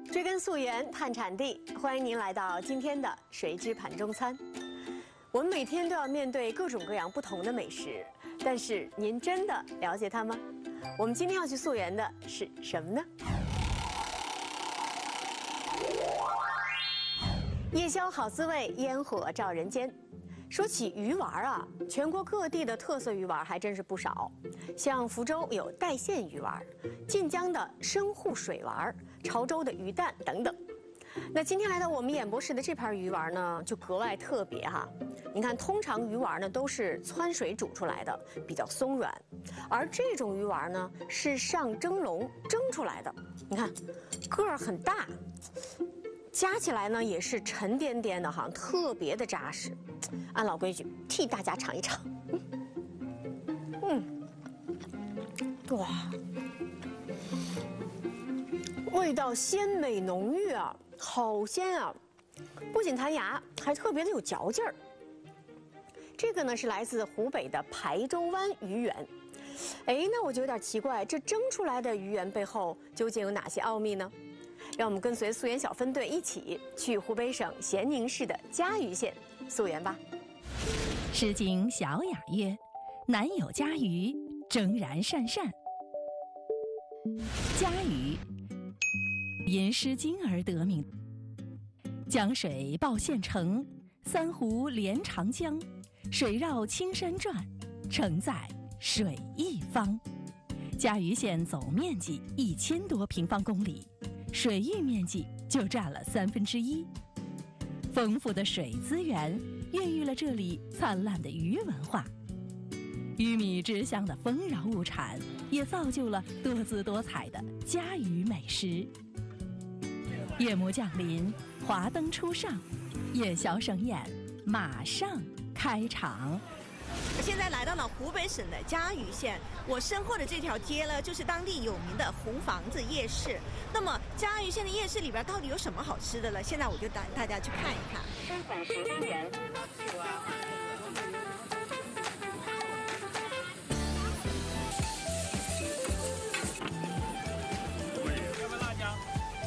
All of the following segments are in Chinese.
追根溯源，探产地，欢迎您来到今天的谁知盘中餐。我们每天都要面对各种各样不同的美食，但是您真的了解它吗？我们今天要去溯源的是什么呢？夜宵好滋味，烟火照人间。说起鱼丸啊，全国各地的特色鱼丸还真是不少，像福州有带线鱼丸，晋江的深沪水丸，潮州的鱼蛋等等。那今天来到我们演播室的这盘鱼丸呢，就格外特别哈。你看，通常鱼丸呢都是汆水煮出来的，比较松软，而这种鱼丸呢是上蒸笼蒸出来的。你看，个儿很大，夹起来呢也是沉甸甸的哈，特别的扎实。按老规矩，替大家尝一尝。哇，味道鲜美浓郁啊，好鲜啊！不仅弹牙，还特别的有嚼劲儿。这个呢是来自湖北的排州湾鱼圆。哎，那我就有点奇怪，这蒸出来的鱼圆背后究竟有哪些奥秘呢？让我们跟随溯源小分队一起去湖北省咸宁市的嘉鱼县溯源吧。 《诗经·小雅》曰：“南有嘉鱼，蒸然鄯鄯。”嘉鱼因《诗经》而得名。江水报县城，三湖连长江，水绕青山转，城在水一方。嘉鱼县总面积1000多平方公里，水域面积就占了1/3。丰富的水资源孕育了这里灿烂的鱼文化，鱼米之乡的丰饶物产也造就了多姿多彩的嘉鱼美食。夜幕降临，华灯初上，夜宵盛宴马上开场。 现在来到了湖北省的嘉鱼县，我身后的这条街呢，就是当地有名的红房子夜市。那么嘉鱼县的夜市里边到底有什么好吃的呢？现在我就带大家去看一看。 日本10元。 要不要辣椒？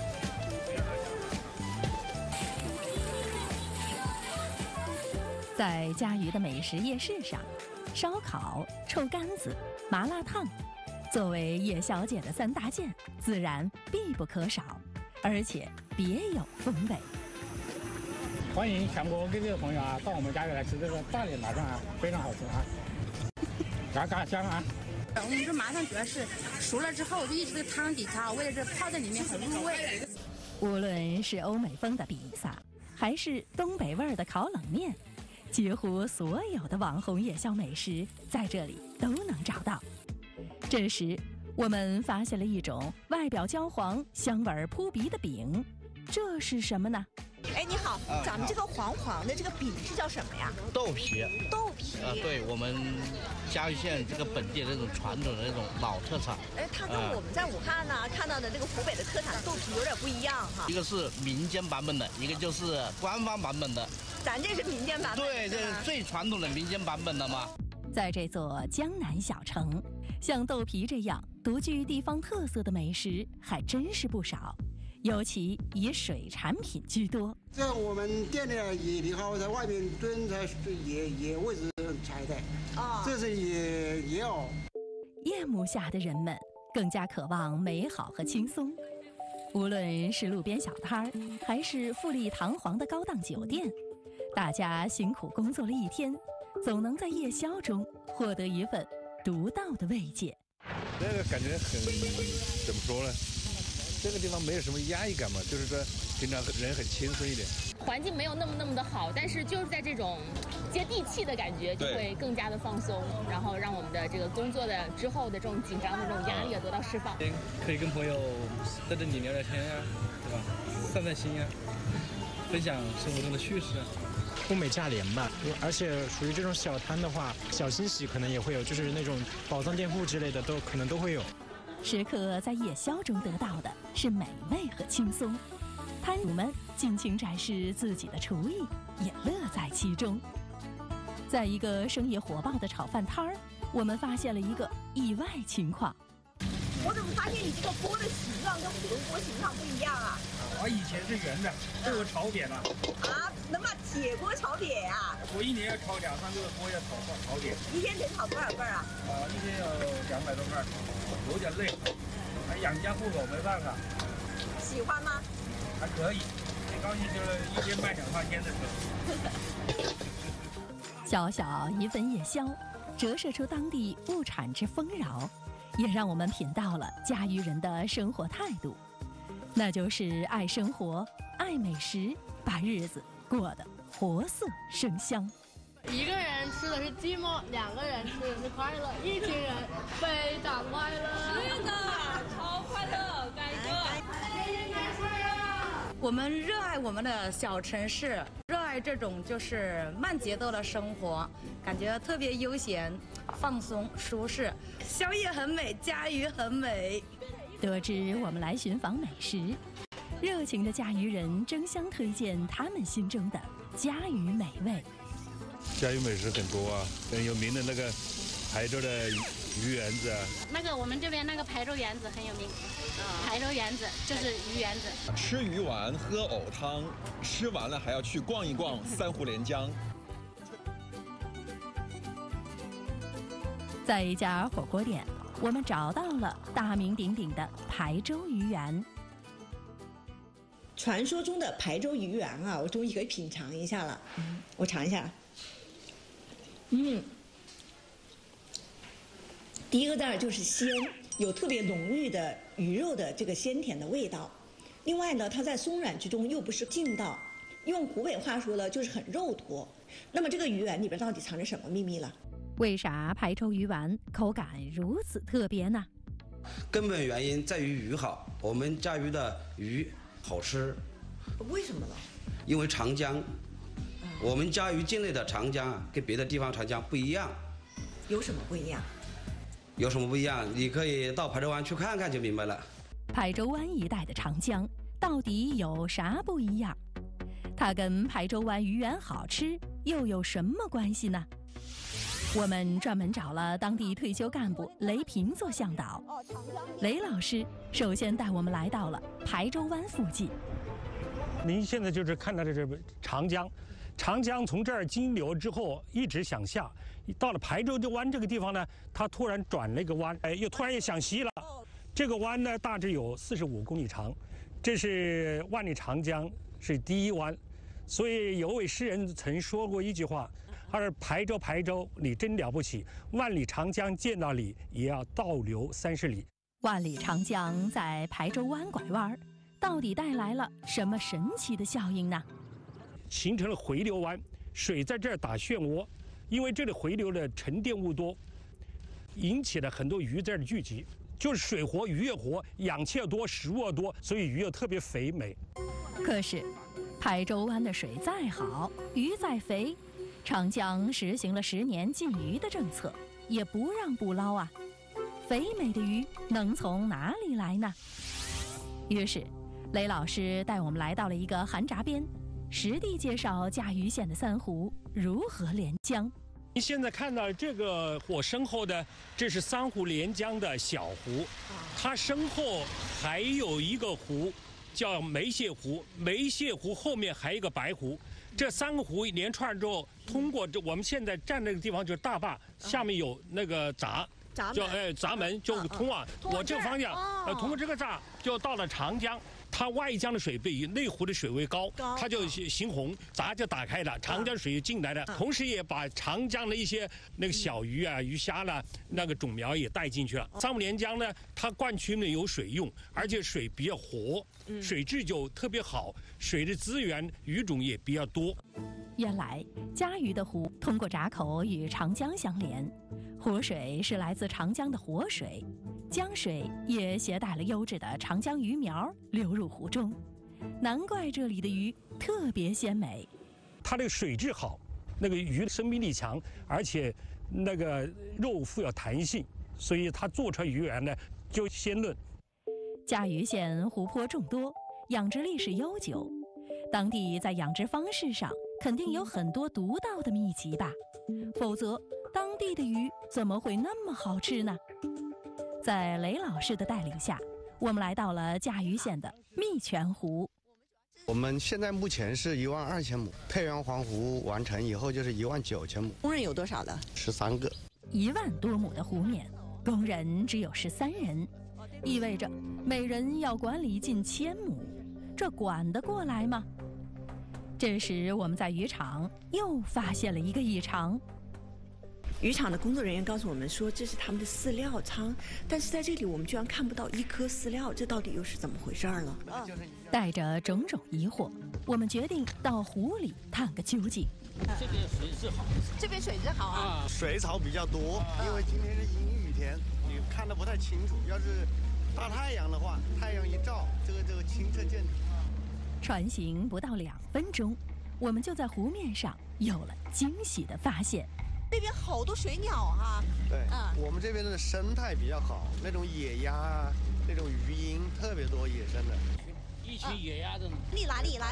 在嘉鱼的美食夜市上，烧烤、臭干子、麻辣烫作为夜宵界的3大件，自然必不可少，而且别有风味。 欢迎全国各地的朋友啊，到我们家里来吃这个大脸麻酱啊，非常好吃啊，嘎嘎香啊！ 我们这麻酱主要是熟了之后就一直在汤底调味，这泡在里面很入味。 无论是欧美风的比萨，还是东北味儿的烤冷面，几乎所有的网红夜宵美食在这里都能找到。这时，我们发现了一种外表焦黄、香味扑鼻的饼，这是什么呢？ 哎，你好，咱们这个黄黄的这个饼是叫什么呀？ 豆皮。 豆皮。 对我们嘉鱼县这个本地的那种传统的那种老特产。 哎，它跟我们在武汉呢看到的这个湖北的特产豆皮有点不一样哈。 一个是民间版本的，一个就是官方版本的。 咱这是民间版本。 对，这是最传统的民间版本的嘛。 在这座江南小城，像豆皮这样独具地方特色的美食还真是不少，尤其以水产品居多。 在我们店里野梨蒿在外面蹲在野位置采的，这是野藕。 夜幕下的人们更加渴望美好和轻松，无论是路边小摊儿，还是富丽堂皇的高档酒店，大家辛苦工作了一天，总能在夜宵中获得一份独到的慰藉。 这个感觉很怎么说呢？这个地方没有什么压抑感嘛，就是说平常人很轻松一点。 环境没有那么的好，但是就是在这种接地气的感觉，就会更加的放松，然后让我们的这个工作的之后的这种紧张的这种压力得到释放。 可以跟朋友在这里聊聊天呀，对吧？散散心呀，分享生活中的趣事啊。 物美价廉吧，而且属于这种小摊的话，小惊喜可能也会有，就是那种宝藏店铺之类的可能都会有。 食客在夜宵中得到的是美味和轻松，摊主们尽情展示自己的厨艺，也乐在其中。在一个生意火爆的炒饭摊儿，我们发现了一个意外情况。 我怎么发现你这个锅的形状跟普通锅形状不一样啊？ 它以前是圆的，都有炒扁了。 啊，能把铁锅炒扁呀？ 我一年要炒2、3个锅要炒扁。 一天得炒多少份啊？ 一天有200多份，有点累。养家糊口没办法。 喜欢吗？ 还可以，最高兴就是一天卖2、3天的时候。 小小一份夜宵，折射出当地物产之丰饶，也让我们品到了嘉鱼人的生活态度，那就是爱生活、爱美食，把日子过得活色生香。 一个人吃的是寂寞，2个人吃的是快乐，一群人非常快乐。 是的，超快乐，改革。 我们热爱我们的小城市，热爱这种就是慢节奏的生活，感觉特别悠闲、放松、舒适。宵夜很美，嘉鱼很美。 得知我们来寻访美食，热情的嘉鱼人争相推荐他们心中的嘉鱼美味。 嘉鱼美食很多啊，很有名的那个台州的鱼圆子啊。 那个我们这边那个台州圆子很有名，台州圆子就是鱼圆子。 吃鱼丸，喝藕汤，吃完了还要去逛一逛三湖连江。 在一家火锅店，我们找到了大名鼎鼎的台州鱼圆。 传说中的台州鱼圆啊，我终于可以品尝一下了。我尝一下。第一个字儿就是鲜，有特别浓郁的鱼肉的这个鲜甜的味道。另外呢，它在松软之中又不是劲道，用湖北话说呢，就是很肉脱。那么这个鱼圆里边到底藏着什么秘密了？ 为啥台州鱼丸口感如此特别呢？ 根本原因在于鱼好，我们嘉鱼的鱼好吃。 为什么呢？ 因为长江，我们嘉鱼境内的长江跟别的地方长江不一样。 有什么不一样？ 有什么不一样？你可以到台州湾去看看就明白了。 台州湾一带的长江到底有啥不一样？它跟台州湾鱼圆好吃又有什么关系呢？我们专门找了当地退休干部雷平做向导。雷老师首先带我们来到了台州湾附近。 您现在就是看到的这个长江，长江从这儿经流之后一直向下，到了台州湾这个地方呢，它突然转了一个弯，又突然又向西了。这个湾呢，大致有45公里长，这是万里长江是第一湾，所以有位诗人曾说过一句话，他说排州你真了不起，万里长江见到你也要倒流30里。 万里长江在台州湾拐弯，到底带来了什么神奇的效应呢？ 形成了回流湾，水在这儿打漩涡，因为这里回流的沉淀物多，引起了很多鱼在这儿聚集，就是水活鱼也活，氧气多，食物多，所以鱼又特别肥美。 可是台州湾的水再好，鱼再肥，长江实行了10年禁渔的政策，也不让捕捞啊。肥美的鱼能从哪里来呢？于是雷老师带我们来到了一个寒闸边，实地介绍嘉鱼县的三湖如何连江。 您现在看到这个我身后的，这是三湖连江的小湖，它身后还有一个湖叫梅蟹湖，梅蟹湖后面还有一个白湖，这3个湖连串之后，通过我们现在站那个地方就是大坝，下面有那个闸门就通往我这个方向，通过这个闸就到了长江。它外江的水比内湖的水位高，它就行洪，闸就打开了，长江水就进来了，同时也把长江的一些那个小鱼啊、鱼虾啦、那个种苗也带进去了。三湖连江呢，它灌区呢有水用，而且水比较活，水质就特别好，水的资源鱼种也比较多。 原来嘉鱼的湖通过闸口与长江相连，湖水是来自长江的活水，江水也携带了优质的长江鱼苗流入湖中，难怪这里的鱼特别鲜美。 它这个水质好，那个鱼生命力强，而且那个肉富有弹性，所以它做出来鱼圆呢就鲜嫩。 嘉鱼县湖泊众多，养殖历史悠久，当地在养殖方式上肯定有很多独到的秘籍吧，否则当地的鱼怎么会那么好吃呢？在雷老师的带领下，我们来到了嘉鱼县的蜜泉湖。 我们现在目前是12000亩，配园环湖完成以后就是19000亩。 工人有多少了 ？13个。 1万多亩的湖面，工人只有13人，意味着每人要管理近1000亩，这管得过来吗？这时我们在渔场又发现了一个异常。 渔场的工作人员告诉我们说，这是他们的饲料仓，但是在这里我们居然看不到1颗饲料，这到底又是怎么回事了？ 带着种种疑惑，我们决定到湖里探个究竟。 这边水质好， 这边水质好啊， 水草比较多，因为今天是阴雨天，你看得不太清楚。要是大太阳的话，太阳一照，这个清澈见底。 船行不到2分钟，我们就在湖面上有了惊喜的发现。 那边好多水鸟啊！ 对，我们这边的生态比较好，那种野鸭啊，那种鱼鹰特别多，野生的。 一群野鸭子。 哪里？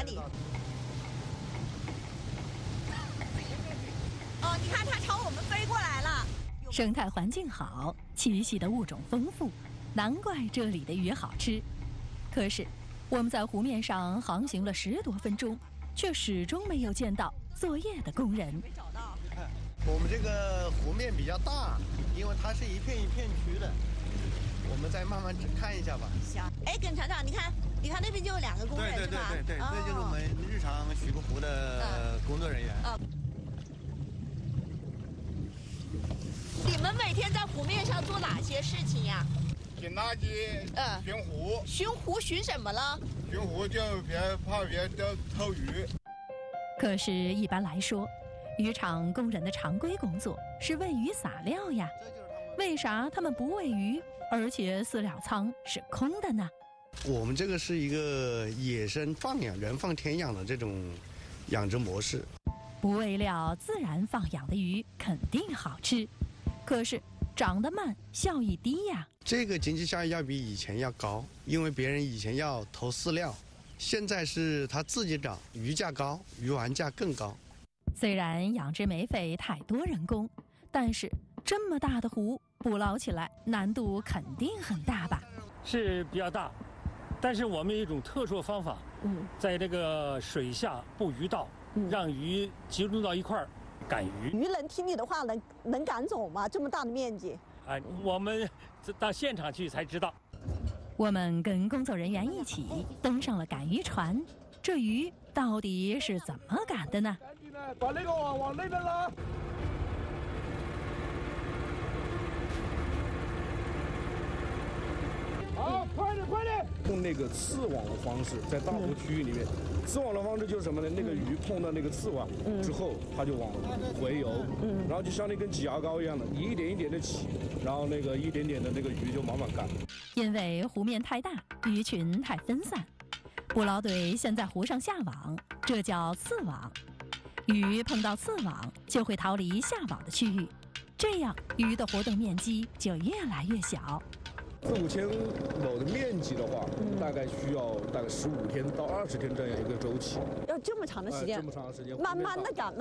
哦，你看它朝我们飞过来了。 生态环境好，栖息的物种丰富，难怪这里的鱼好吃。可是，我们在湖面上航行了10多分钟，却始终没有见到作业的工人。 没找到。 我们这个湖面比较大，因为它是一片一片区的，我们再慢慢看一下吧。 行。哎，耿厂长，你看那边就有2个工人， 对，这就是我们日常徐沽湖的工作人员。 你们每天在湖面上做哪些事情呀？ 捡垃圾，巡湖。 巡湖巡什么了？ 巡湖就怕别偷鱼。 可是，一般来说，渔场工人的常规工作是喂鱼撒料呀，为啥他们不喂鱼，而且饲料仓是空的呢？ 我们这个是一个野生放养、人放天养的这种养殖模式。 不喂料自然放养的鱼肯定好吃，可是长得慢，效益低呀。 这个经济效益要比以前要高，因为别人以前要投饲料，现在是他自己长，鱼价高，鱼丸价更高。 虽然养殖没费太多人工，但是这么大的湖，捕捞起来难度肯定很大吧？ 是比较大，但是我们有一种特殊的方法，在这个水下布鱼道，让鱼集中到一块儿赶鱼。 鱼能听你的话，能赶走吗？这么大的面积？ 我们到现场去才知道。 我们跟工作人员一起登上了赶鱼船，这鱼到底是怎么赶的呢？ 把那个往那边拉。好，快点！ 用那个刺网的方式，在大湖区域里面，刺网的方式就是什么呢？那个鱼碰到那个刺网之后，它就往回游，然后就像那根挤牙膏一样的，一点一点的起，然后那个一点点的那个鱼就慢慢干。 因为湖面太大，鱼群太分散，捕捞队先在湖上下网，这叫刺网。鱼碰到刺网就会逃离下网的区域，这样鱼的活动面积就越来越小。 4-5千亩的面积的话，大概需要15天到20天这样一个周期。 要这么长的时间？ 这么长的时间， 慢慢的赶。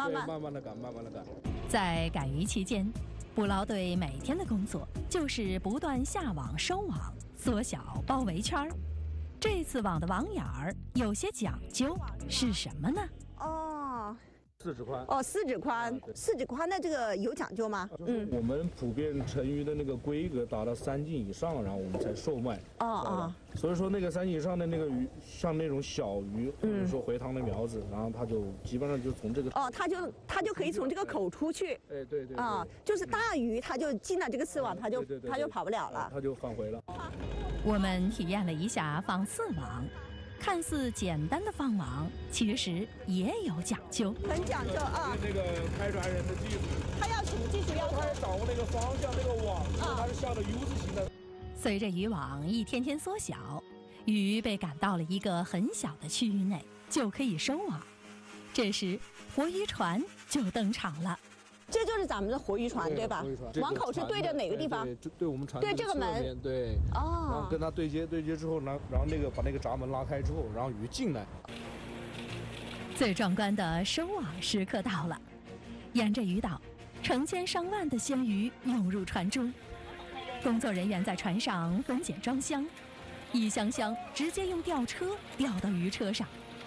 在赶鱼期间，捕捞队每天的工作就是不断下网收网，缩小包围圈。这次网的网眼儿有些讲究，是什么呢？ 4指宽 ，4指宽，4指宽的这个有讲究吗？ 我们普遍成鱼的那个规格达到3斤以上，然后我们才售卖。所以说那个3斤以上的那个鱼，像那种小鱼，或者说回塘的苗子，然后它就基本上就从这个它就可以从这个口出去。 对。 就是大鱼它就进了这个刺网，它就跑不了了， 它就返回了。 我们体验了一下放刺网。 看似简单的放网，其实也有讲究， 很讲究啊。 那个开船人的技术， 他要什么技术要求？ 他要掌握那个方向，那个网，它是下的 U 字形的。 随着渔网一天天缩小，鱼被赶到了一个很小的区域内，就可以收网。这时，活鱼船就登场了。 这就是咱们的活鱼船，对吧？网口是对着哪个地方？ 对我们船对这个门。 对。然后跟它对接之后呢，然后把那个闸门拉开之后，然后鱼进来。 最壮观的收网时刻到了，沿着鱼岛，成千上万的鲜鱼涌入船中，工作人员在船上分拣装箱，一箱箱直接用吊车吊到鱼车上，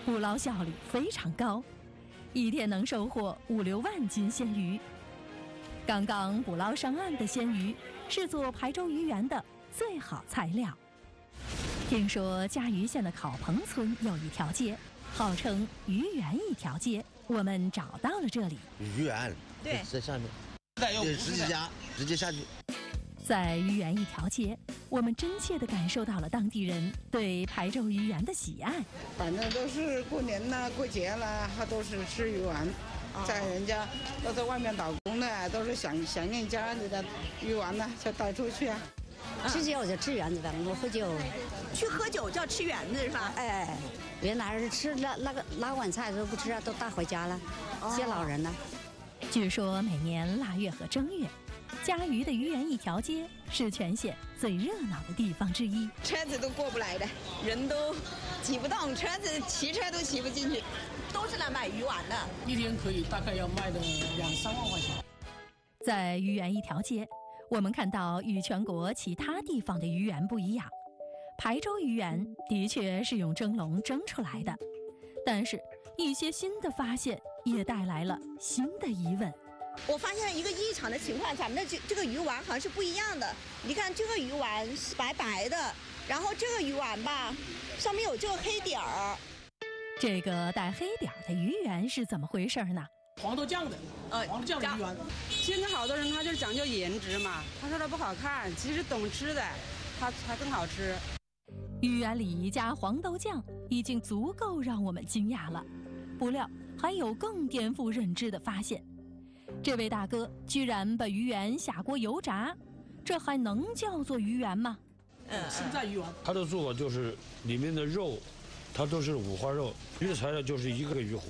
捕捞效率非常高，一天能收获5、6万斤鲜鱼。刚刚捕捞上岸的鲜鱼是做排州鱼圆的最好材料。听说嘉鱼县的考棚村有一条街，号称鱼圆一条街，我们找到了这里。 鱼圆， 对， 在下面，对，10几家直接下去。 在鱼圆一条街，我们真切地感受到了当地人对排州鱼圆的喜爱。 反正都是过年啦、过节啦，他都是吃鱼丸。在人家都在外面打工的，都是想念家里的鱼丸呢，就带出去啊。 吃酒就吃圆子的，我喝酒。 去喝酒就要吃圆子是吧？ 哎，原来是吃那碗菜都不吃啊，都带回家了，接老人了。 据说每年腊月和正月，嘉鱼的鱼圆一条街是全县最热闹的地方之一。 车子都过不来的，人都挤不动，车子骑车都骑不进去。 都是来买鱼丸的， 一天可以大概要卖的2、3万块钱。 在鱼圆一条街，我们看到与全国其他地方的鱼圆不一样，排州鱼圆的确是用蒸笼蒸出来的，但是一些新的发现也带来了新的疑问。 我发现一个异常的情况，咱们的这个鱼丸好像是不一样的。你看这个鱼丸是白白的，然后这个鱼丸吧，上面有这个黑点儿。 这个带黑点儿的鱼圆是怎么回事呢？ 黄豆酱的，黄豆酱的鱼圆。 现在好多人他就是讲究颜值嘛，他说它不好看，其实懂吃的，它更好吃。 鱼圆里加黄豆酱已经足够让我们惊讶了，不料还有更颠覆认知的发现。这位大哥居然把鱼圆下锅油炸，这还能叫做鱼圆吗？ 现在鱼丸， 它的做法就是里面的肉，它都是五花肉，鱼的材料就是一个鱼糊。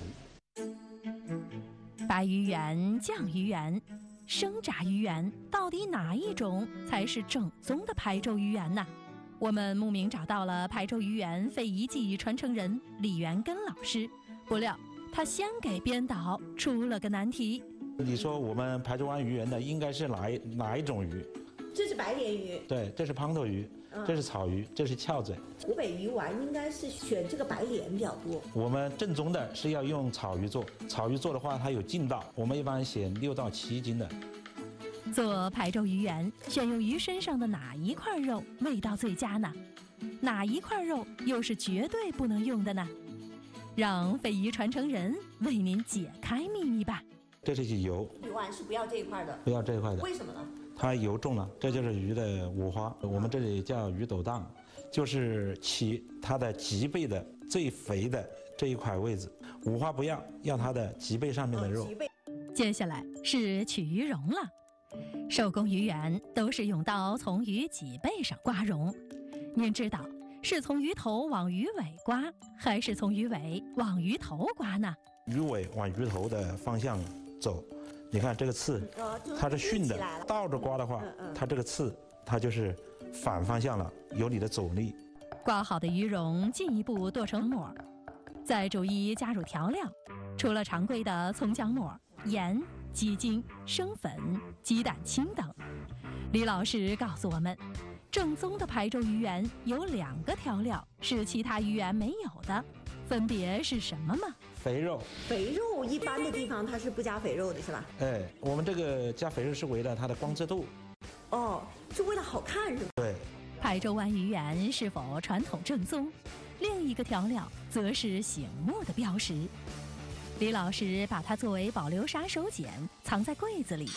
白鱼圆、酱鱼圆、生炸鱼圆，到底哪一种才是正宗的排州鱼圆呢？我们慕名找到了排州鱼圆非遗技艺传承人李元根老师，不料他先给编导出了个难题。 你说我们排州湾鱼圆的应该是哪一种鱼？ 这是白鲢鱼， 对，这是胖头鱼，这是草鱼，这是翘嘴。 湖北鱼丸应该是选这个白鲢比较多。 我们正宗的是要用草鱼做，草鱼做的话它有劲道，我们一般选6到7斤的。 做排州鱼圆，选用鱼身上的哪一块肉味道最佳呢？哪一块肉又是绝对不能用的呢？让非遗传承人为您解开秘密吧。 这是油， 鱼丸是不要这一块的， 不要这一块的。 为什么呢？ 它油重了，这就是鱼的五花，我们这里叫鱼斗档，就是起它的脊背的最肥的这一块位置，五花不要，要它的脊背上面的肉。 接下来是取鱼蓉了。手工鱼圆都是用刀从鱼脊背上刮蓉，您知道是从鱼头往鱼尾刮，还是从鱼尾往鱼头刮呢？ 鱼尾往鱼头的方向走，你看这个刺，它是顺的，倒着刮的话，它这个刺它就是反方向了，有你的阻力。 刮好的鱼蓉进一步剁成末，再逐一加入调料，除了常规的葱姜末、盐、鸡精、生粉、鸡蛋清等。李老师告诉我们，正宗的排州鱼圆有2个调料是其他鱼圆没有的，分别是什么吗？ 肥肉。 肥肉一般的地方它是不加肥肉的是吧？ 哎，我们这个加肥肉是为了它的光泽度。 哦，是为了好看是吧？ 对。 排州湾鱼圆是否传统正宗？另一个调料则是醒目的标识。李老师把它作为保留杀手锏，藏在柜子里。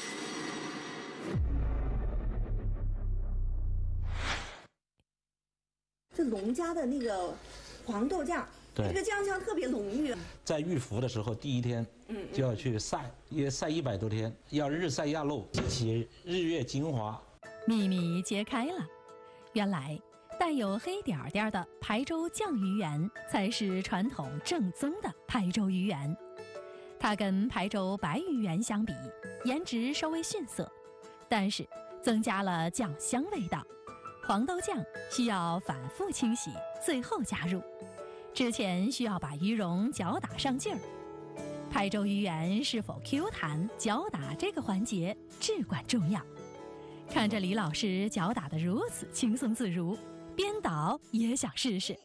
这农家的那个黄豆酱，这个酱香特别浓郁。 在预服的时候，第1天就要去晒，约晒100多天，要日晒亚露，激起日月精华。 秘密揭开了，原来带有黑点点的排州酱鱼圆才是传统正宗的排州鱼圆。它跟排州白鱼圆相比，颜值稍微逊色，但是增加了酱香味道。黄豆酱需要反复清洗，最后加入。之前需要把鱼蓉搅打上劲儿。排州鱼圆是否 Q 弹，搅打这个环节至关重要。看着李老师搅打得如此轻松自如，编导也想试试。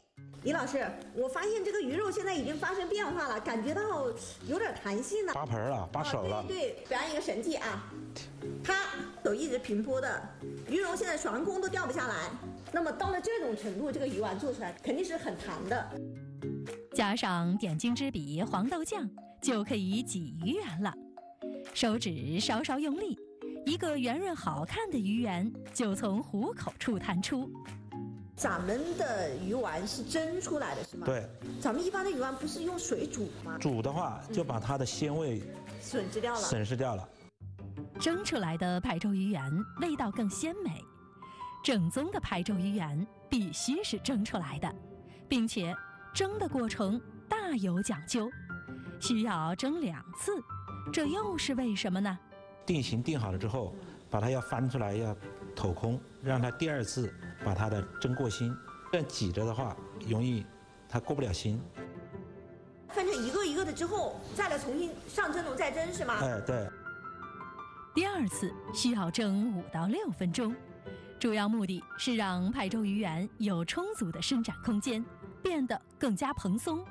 李老师，我发现这个鱼肉现在已经发生变化了，感觉到有点弹性了， 扒盆了，扒手了。 对，表演一个神技啊！它手一直平铺的，鱼蓉现在船空都掉不下来。那么到了这种程度，这个鱼丸做出来肯定是很弹的。 加上点睛之笔黄豆酱，就可以挤鱼圆了。手指稍稍用力，一个圆润好看的鱼圆就从壶口处弹出。 咱们的鱼丸是蒸出来的是吗？ 对。 咱们一般的鱼丸不是用水煮吗？ 煮的话就把它的鲜味损失掉了。 蒸出来的排州鱼圆味道更鲜美。正宗的排州鱼圆必须是蒸出来的，并且蒸的过程大有讲究，需要蒸2次。这又是为什么呢？ 定型定好了之后，把它要翻出来，要透空，让它第2次把它的蒸过芯。这样挤着的话，容易它过不了芯。 分成一个一个的之后，再来重新上蒸笼再蒸是吗？ 哎，对。 第2次需要蒸5到6分钟，主要目的是让排州鱼圆有充足的伸展空间，变得更加蓬松。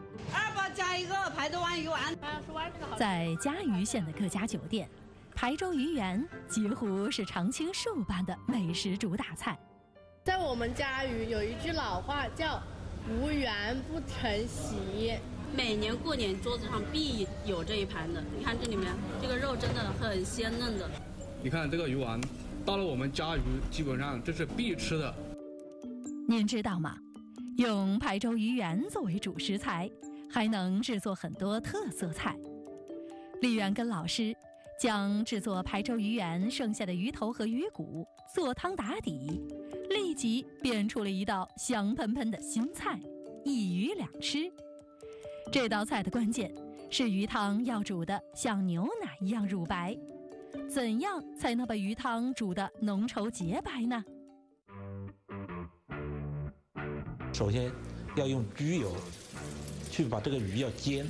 2包加一个排州湾鱼丸。 在嘉鱼县的各家酒店，排州鱼圆几乎是常青树般的美食主打菜。 在我们嘉鱼有一句老话叫“无缘不成席”， 每年过年桌子上必有这一盘的。你看这里面这个肉真的很鲜嫩的。 你看这个鱼丸，到了我们嘉鱼基本上这是必吃的。 您知道吗？用排州鱼圆作为主食材，还能制作很多特色菜。李元根老师将制作排州鱼圆剩下的鱼头和鱼骨做汤打底，立即变出了一道香喷喷的新菜——一鱼2吃。这道菜的关键是鱼汤要煮得像牛奶一样乳白。怎样才能把鱼汤煮得浓稠洁白呢？ 首先要用焗油去把这个鱼要煎，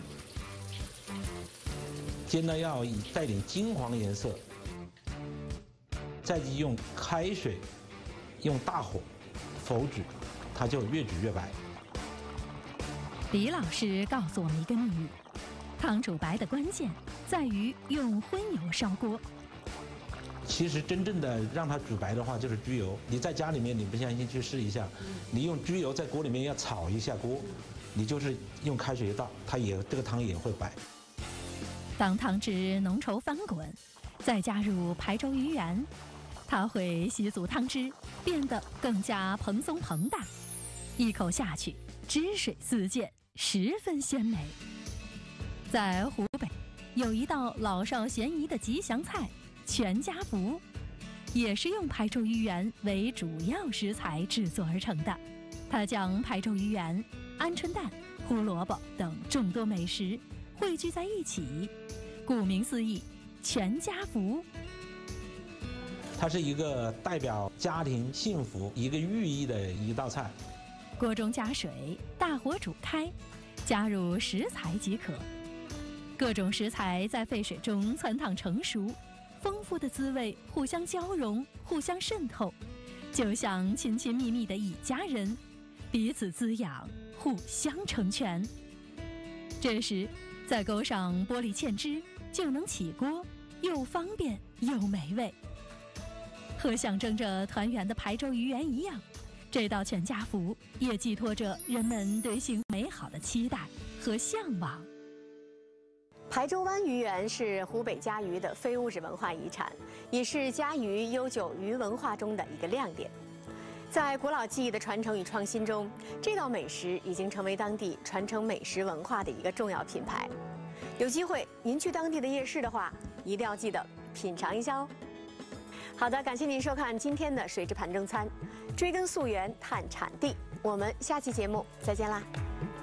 煎的要带点金黄的颜色，再用开水用大火否煮，它就越煮越白。 李老师告诉我们一个秘密：汤煮白的关键在于用荤油烧锅。 其实真正的让它煮白的话，就是焗油。你在家里面，你不相信去试一下，你用焗油在锅里面要炒一下锅，你就是用开水一倒，这个汤也会白。 当汤汁浓稠翻滚，再加入排州鱼圆，它会吸足汤汁，变得更加蓬松膨大。一口下去，汁水四溅，十分鲜美。在湖北，有一道老少咸宜的吉祥菜——全家福，也是用排州鱼圆为主要食材制作而成的。它将排州鱼圆、鹌鹑蛋、胡萝卜等众多美食汇聚在一起，顾名思义，全家福。 它是一个代表家庭幸福一个寓意的一道菜。 锅中加水，大火煮开，加入食材即可。各种食材在沸水中汆烫成熟，丰富的滋味互相交融，互相渗透，就像亲亲密密的一家人，彼此滋养，互相成全。这时，再勾上玻璃芡汁，就能起锅，又方便又美味。和象征着团圆的排州鱼圆一样，这道全家福也寄托着人们对幸福美好的期待和向往。 排州湾鱼圆是湖北嘉鱼的非物质文化遗产，也是嘉鱼悠久鱼文化中的一个亮点。在古老技艺的传承与创新中，这道美食已经成为当地传承美食文化的一个重要品牌。有机会您去当地的夜市的话，一定要记得品尝一下哦。好的，感谢您收看今天的水之盘中餐，追根溯源探产地，我们下期节目再见啦。